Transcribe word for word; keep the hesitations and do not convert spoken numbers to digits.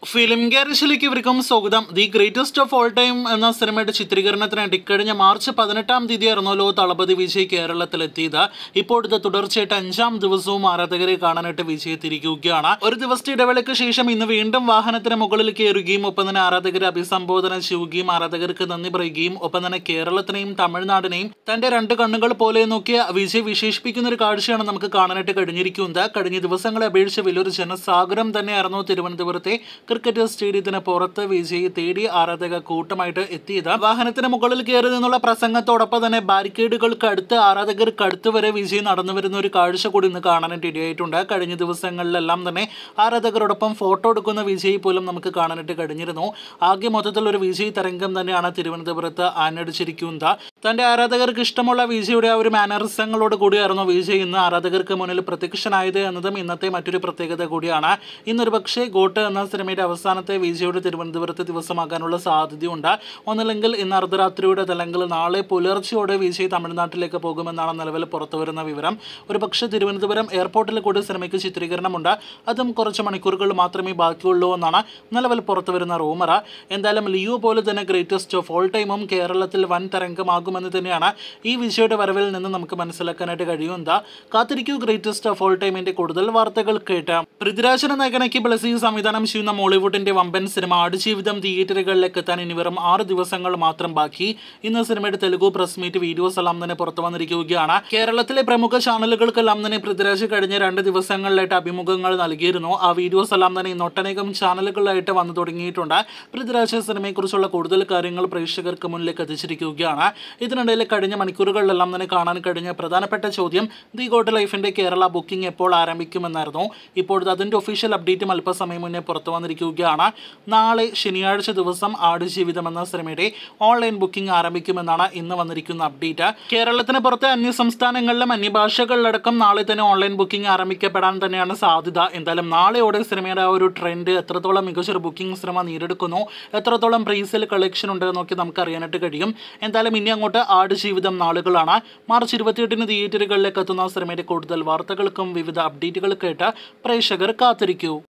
Film ഗാരേജിലേക്ക് ഇവർക്കും സ്വാഗതം. The greatest of all time എന്ന സിനിമയുടെ ചിത്രീകരണത്തിനായിട്ട് ഇക്കഴിഞ്ഞ മാർച്ച് പതിനെട്ടാം തീയതി ആയിരുന്നല്ലോ തളപതി വിജയ് കേരളത്തിലെത്തിയത്. ഇപ്പോഴത്തെ തുടർച്ചയായിട്ട് അഞ്ചാം ദിവസവും ആരാധകരെ കാണാനായിട്ട് വിജയ് തിരിക്കുകയാണ്. ഒരു ദിവസത്തെ ഇടവേളയ്ക്ക് ശേഷം ഇന്ന് വീണ്ടും വാഹനത്തിന് മുകളിൽ കയറുകയും ഒപ്പം തന്നെ ആരാധകരെ അഭിസംബോധന ചെയ്യുകയും ആരാധകർക്ക് നന്ദി പറയുകയും ഒപ്പം തന്നെ കേരളത്തിനെയും തമിഴ്നാടിനെയും തന്റെ രണ്ട് കണ്ണുകൾ പോലെ നോക്കിയ വിജയ് വിശേഷിപ്പിക്കുന്ന ഒരു കാഴ്ചയാണ് നമുക്ക് കാണാനായിട്ട് കഴിഞ്ഞിരിക്കുന്നത്. കഴിഞ്ഞ ദിവസങ്ങളെ അപേക്ഷിച്ച് വലിയൊരു ജനസാഗരം തന്നെയായിരുന്നു തിരുവനന്തപുരത്തെ ക്രിക്കറ്റ് സ്റ്റേഡിയത്തിന് പുറത്ത് വിജയ് തേടി ആരാധക കൂട്ടമായിട്ട് എത്തിയത്. വാഹനത്തിന് മുകളിൽ കയറി നിന്നുള്ള പ്രസംഗത്തോടൊപ്പം തന്നെ ബാരിക്കേഡുകൾക്ക് അടുത്ത് ആരാധകർക്ക് അടുത്ത് വരെ വിജയ് നടന്നു വരുന്ന ഒരു കാഴ്ച കൂടി ഇന്ന് കാണാനായിട്ട് ഇടയായിട്ടുണ്ട്. കഴിഞ്ഞ ദിവസങ്ങളിലെല്ലാം തന്നെ ആരാധകരോടൊപ്പം ഫോട്ടോ എടുക്കുന്ന വിജയ് പോലും നമുക്ക് കാണാനായിട്ട് കഴിഞ്ഞിരുന്നു. ആകെ മൊത്തത്തിൽ ഒരു വിജയ് തരംഗം തന്നെയാണ് തിരുവനന്തപുരത്ത് ആഞ്ഞടിച്ചിരിക്കുന്നത്. തന്റെ ആരാധകർക്ക് ഇഷ്ടമുള്ള വിജയുടെ ആ ഒരു മാനറിസങ്ങളോട് കൂടിയായിരുന്നു വിജയ് ഇന്ന് ആരാധകർക്ക് മുന്നിൽ പ്രത്യക്ഷനായത് എന്നതും ഇന്നത്തെ മറ്റൊരു പ്രത്യേകത കൂടിയാണ്. ഇന്നൊരു പക്ഷേ ഗോട്ട് എന്ന സിനിമയുടെ അവസാനത്തെ വിജയുടെ തിരുവനന്തപുരത്ത് ദിവസമാകാനുള്ള സാധ്യതയുണ്ട്. ഒന്നല്ലെങ്കിൽ ഇന്ന് അർദ്ധരാത്രിയുടെ അല്ലെങ്കിൽ നാളെ പുലർച്ചയോടെ വിജയ് തമിഴ്നാട്ടിലേക്ക് പോകുമെന്നാണ് നിലവിൽ പുറത്തുവരുന്ന വിവരം. ഒരു പക്ഷേ തിരുവനന്തപുരം എയർപോർട്ടിൽ കൂടി സിനിമയ്ക്ക് ചിത്രീകരണമുണ്ട്. അതും കുറച്ച് മണിക്കൂറുകൾ മാത്രമേ ബാക്കിയുള്ളൂ എന്നാണ് നിലവിൽ പുറത്തുവരുന്ന റൂമർ. എന്തായാലും ലിയോ പോലെ തന്നെ ഗ്രേറ്റസ്റ്റ് ഓഫ് ഓൾ ടൈമും കേരളത്തിൽ വൻ തരംഗമാകുമെന്ന് തന്നെയാണ് ഈ വിജയുടെ വരവിൽ നിന്ന് നമുക്ക് മനസ്സിലാക്കാനായിട്ട് കഴിയുന്നത്. കാത്തിരിക്കൂ ഗ്രേറ്റസ്റ്റ് ഓഫ് ഓൾ ടൈമിന്റെ കൂടുതൽ വാർത്തകൾ കേട്ടാം. പൃഥ്വിരാജിനെ നായകനാക്കി ബ്ലസി സംവിധാനം ചെയ്യുന്ന മോളിവുഡിന്റെ വമ്പൻ സിനിമ ആടുജീവിതം തിയേറ്ററുകളിലേക്ക് എത്താൻ ഇനി വെറും ആറ് ദിവസങ്ങൾ മാത്രം ബാക്കി. ഇന്ന് സിനിമയുടെ തെലുഗു പ്രസ് മീറ്റ് വീഡിയോസ് എല്ലാം തന്നെ പുറത്തു വന്നിരിക്കുകയാണ്. കേരളത്തിലെ പ്രമുഖ ചാനലുകൾക്കെല്ലാം തന്നെ പൃഥ്വിരാജ് കഴിഞ്ഞ രണ്ട് ദിവസങ്ങളിലായിട്ട് അഭിമുഖങ്ങൾ നൽകിയിരുന്നു. ആ വീഡിയോസ് എല്ലാം തന്നെ ഇന്ന് ഒട്ടനേകം ചാനലുകളിലായിട്ട് വന്നു തുടങ്ങിയിട്ടുണ്ട്. പൃഥ്വിരാജ് സിനിമയെക്കുറിച്ചുള്ള കൂടുതൽ കാര്യങ്ങൾ പ്രേക്ഷകർക്ക് മുന്നിലേക്ക് എത്തിച്ചിരിക്കുകയാണ്. ഇതിനിടയിൽ കഴിഞ്ഞ മണിക്കൂറുകളിലെല്ലാം തന്നെ കാണാൻ കഴിഞ്ഞ പ്രധാനപ്പെട്ട ചോദ്യം ദി ഗോട്ട് ലൈഫിന്റെ കേരള ബുക്കിംഗ് എപ്പോൾ ആരംഭിക്കുമെന്നായിരുന്നു. ഇപ്പോഴത്തെ അതിന്റെ ഒഫീഷ്യൽ അപ്ഡേറ്റും അല്പസമയം മുന്നേ പുറത്തു വന്നിരിക്കുകയാണ്. നാളെ ശനിയാഴ്ച ദിവസം ആടുജീവിതം എന്ന സിനിമയുടെ ഓൺലൈൻ ബുക്കിംഗ് ആരംഭിക്കുമെന്നാണ് ഇന്ന് വന്നിരിക്കുന്ന അപ്ഡേറ്റ്. കേരളത്തിന് പുറത്തെ അന്യ സംസ്ഥാനങ്ങളിലും അന്യഭാഷകളിലടക്കം നാളെ തന്നെ ഓൺലൈൻ ബുക്കിംഗ് ആരംഭിക്കപ്പെടാൻ തന്നെയാണ് സാധ്യത. എന്തായാലും നാളെയോടെ സിനിമയുടെ ആ ഒരു ട്രെൻഡ് എത്രത്തോളം മികച്ചൊരു ബുക്കിംഗ് സിനിമ നേടിയെടുക്കുന്നു, എത്രത്തോളം പ്രീസെയിൽ കളക്ഷൻ ഉണ്ട് എന്നൊക്കെ നമുക്ക് അറിയാനായിട്ട് കഴിയും. എന്തായാലും ഇനി അങ്ങോട്ട് ആടുജീവിതം നാളുകളാണ്. മാർച്ച് ഇരുപത്തിയെട്ടിന് തിയേറ്ററുകളിലേക്ക് എത്തുന്ന സിനിമയുടെ കൂടുതൽ വാർത്തകൾക്കും വിവിധ അപ്ഡേറ്റുകൾക്കായിട്ട് പ്രേക്ഷകർ കാത്തിരിക്കൂ.